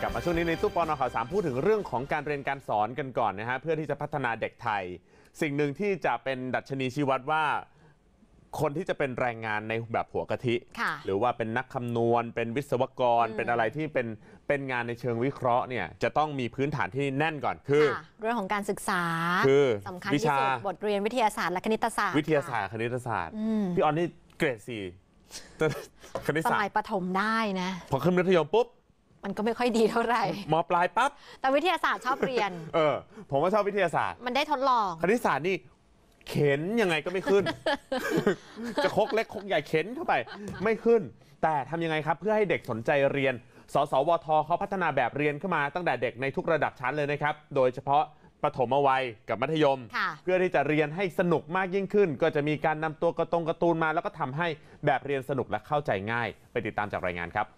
กลับมาช่วงนี้ในตู้ปนข่าว3พูดถึงเรื่องของการเรียนการสอนกันก่อนนะฮะเพื่อที่จะพัฒนาเด็กไทยสิ่งหนึ่งที่จะเป็นดัชนีชี้วัดว่าคนที่จะเป็นแรงงานในแบบหัวกะทิหรือว่าเป็นนักคำนวณเป็นวิศวกรเป็นอะไรที่เป็นงานในเชิงวิเคราะห์เนี่ยจะต้องมีพื้นฐานที่แน่นก่อนคือเรื่องของการศึกษาสำคัญที่สุดบทเรียนวิทยาศาสตร์และคณิตศาสตร์วิทยาศาสตร์คณิตศาสตร์พี่ออนนี่เกรด4คณิตศาสตร์สมัยประถมได้นะพอขึ้นมัธยมปุ๊บมันก็ไม่ค่อยดีเท่าไหร่ม.ปลายปั๊บแต่วิทยาศาสตร์ชอบเรียนผมว่าชอบวิทยาศาสตร์มันได้ทดลองคณิตศาสตร์นี่เข็นยังไงก็ไม่ขึ้น จะคกเล็กคกใหญ่เข็นเข้าไปไม่ขึ้นแต่ทำยังไงครับเพื่อให้เด็กสนใจเรียนสสวทเขาพัฒนาแบบเรียนขึ้นมาตั้งแต่เด็กในทุกระดับชั้นเลยนะครับโดยเฉพาะประถมวัยกับมัธยมเพื่อที่จะเรียนให้สนุกมากยิ่งขึ้นก็จะมีการนำตัวการ์ตูนมาแล้วก็ทำให้แบบเรียนสนุกและเข้าใจง่ายไปติดตามจากรายงานครับ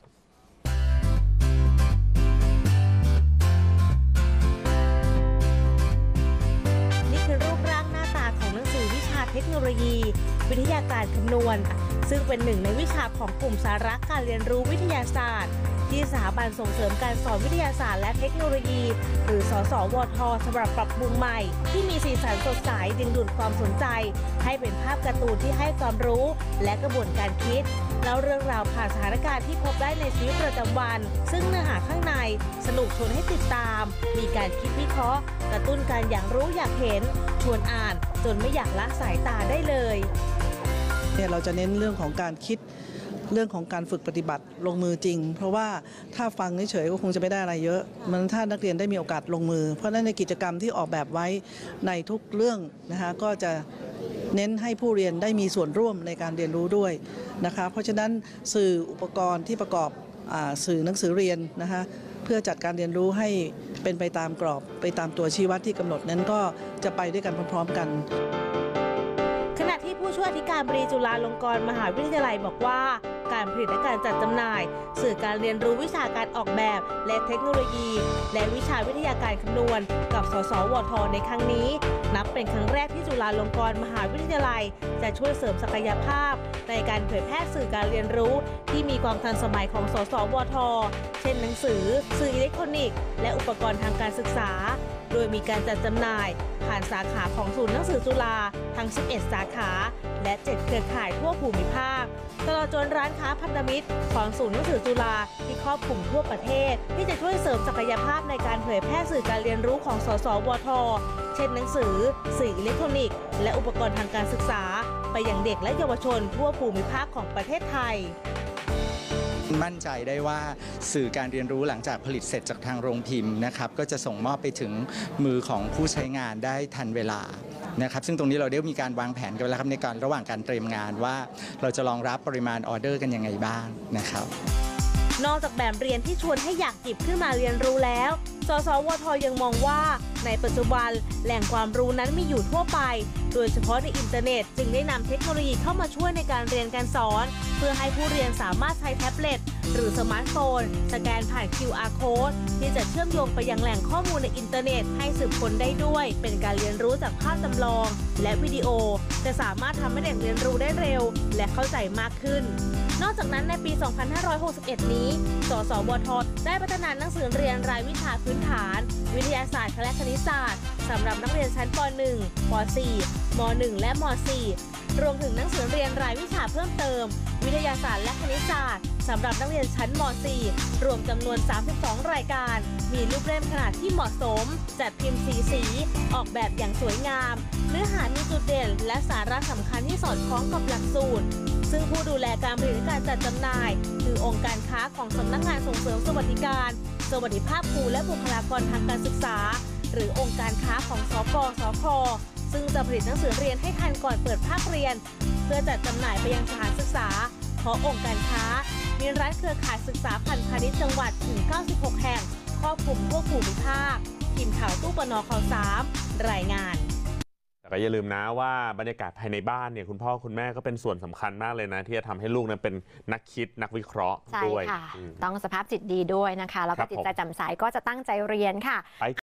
เทคโนโลยีวิทยาการคำนวณซึ่งเป็นหนึ่งในวิชาของกลุ่มสาระการเรียนรู้วิทยาศาสตร์ที่สถาบันส่งเสริมการสอนวิทยาศาสตร์และเทคโนโลยีหรือสสวทสำหรับปรับปรุงใหม่ที่มีสีสันสดใสดึงดูดความสนใจให้เป็นภาพการ์ตูนที่ให้ความรู้และกระบวนการคิดแล้วเรื่องราวผ่านสถานการณ์ที่พบได้ในชีวิตประจำวันซึ่งเนื้อหาข้างในสนุกชวนให้ติดตามมีการคิดวิเคราะห์กระตุ้นการอยากรู้อยากเห็นชวนอ่านจนไม่อยากละสายตาได้เลยเนี่ยเราจะเน้นเรื่องของการคิดเรื่องของการฝึกปฏิบัติลงมือจริงเพราะว่าถ้าฟังเฉยๆก็คงจะไม่ได้อะไรเยอะมันถ้านักเรียนได้มีโอกาสลงมือเพราะฉะนั้นในกิจกรรมที่ออกแบบไว้ในทุกเรื่องนะคะก็จะเน้นให้ผู้เรียนได้มีส่วนร่วมในการเรียนรู้ด้วยนะคะเพราะฉะนั้นสื่ออุปกรณ์ที่ประกอบสื่อหนังสือเรียนนะคะเพื่อจัดการเรียนรู้ให้เป็นไปตามกรอบไปตามตัวชี้วัดที่กำหนดนั้นก็จะไปด้วยกันพร้อมๆกันขณะที่ผู้ช่วยอธิการบดีจุฬาลงกรณ์มหาวิทยาลัยบอกว่าการผลิตและการจัดจำหน่ายสื่อการเรียนรู้วิชาการออกแบบและเทคโนโลยีและวิชาวิทยาการคำนวณกับสสวทในครั้งนี้นับเป็นครั้งแรกที่จุฬาลงกรณ์มหาวิทยาลัยจะช่วยเสริมศักยภาพในการเผยแพร่สื่อการเรียนรู้ที่มีความทันสมัยของสสวทเช่นหนังสือสื่ออิเล็กทรอนิกส์และอุปกรณ์ทางการศึกษาโดยมีการจัดจำหน่ายผ่านสาขาของศูนย์หนังสือจุฬาทั้ง 11 สาขาและ 7 เครือข่ายทั่วภูมิภาคตลอดจนร้านค้าพันธมิตรของศูนย์หนังสือจุฬาที่ครอบคลุมทั่วประเทศที่จะช่วยเสริมศักยภาพในการเผยแพร่สื่อการเรียนรู้ของสสวทเช่นหนังสือสื่ออิเล็กทรอนิกส์และอุปกรณ์ทางการศึกษาไปยังเด็กและเยาวชนทั่วภูมิภาคของประเทศไทยมั่นใจได้ว่าสื่อการเรียนรู้หลังจากผลิตเสร็จจากทางโรงพิมพ์นะครับก็จะส่งมอบไปถึงมือของผู้ใช้งานได้ทันเวลานะครับซึ่งตรงนี้เราได้มีการวางแผนกันแล้วครับในการระหว่างการเตรียมงานว่าเราจะรองรับปริมาณออเดอร์กันยังไงบ้างนะครับนอกจากแบบเรียนที่ชวนให้อยากหยิบขึ้นมาเรียนรู้แล้วสสวทยังมองว่าในปัจจุบันแหล่งความรู้นั้นมีอยู่ทั่วไปโดยเฉพาะในอินเทอร์เน็ตจึงได้นำเทคโนโลยีเข้ามาช่วยในการเรียนการสอนเพื่อให้ผู้เรียนสามารถใช้แท็บเล็ตหรือสมาร์ทโฟนสแกนผ่าน QR Code ที่จะเชื่อมโยงไปยังแหล่งข้อมูลในอินเทอร์เน็ตให้สืบค้นได้ด้วยเป็นการเรียนรู้จากภาพจำลองและวิดีโอจะสามารถทำให้เด็กเรียนรู้ได้เร็วและเข้าใจมากขึ้นนอกจากนั้นในปี 2561 นี้สสวทได้พัฒนาหนังสือเรียนรายวิชาพื้นฐานวิทยาศาสตร์และคณิตศาสตร์สำหรับนักเรียนชั้นป .1 ป .4 ม .1 และม .4 รวมถึงหนังสือเรียนรายวิชาเพิ่มเติมวิทยาศาสตร์และคณิตศาสตร์สำหรับนักเรียนชั้นม .4 รวมจำนวน 32 รายการมีรูปเล่มขนาดที่เหมาะสมจัดพิมพ์สีออกแบบอย่างสวยงามเนื้อหามีจุดเด่นและสาระสำคัญที่สอดคล้องกับหลักสูตรซึ่งผู้ดูแลการผลิตและการจัดจำหน่ายคือองค์การค้าของสำนักงานส่งเสริมสวัสดิการสวัสดิภาพครูและบุคลากรทางการศึกษาหรือองค์การค้าของสกสคซึ่งจะผลิตหนังสือเรียนให้ทันก่อนเปิดภาคเรียนเพื่อจัดจำหน่ายไปยังสถานศึกษาเพราะองค์การค้ามีร้านเครือข่ายศึกษาพันธมิตรจังหวัดถึง 96 แห่งครอบคลุมทั่วภูมิภาคทีมข่าวตู้ปนข่าว3รายงานแต่ก็อย่าลืมนะว่าบรรยากาศภายในบ้านเนี่ยคุณพ่อคุณแม่ก็เป็นส่วนสำคัญมากเลยนะที่จะทำให้ลูกนั้นเป็นนักคิดนักวิเคราะห์ด้วยต้องสภาพจิตดีด้วยนะคะแล้วก็จิตใจแจ่มใสก็จะตั้งใจเรียนค่ะ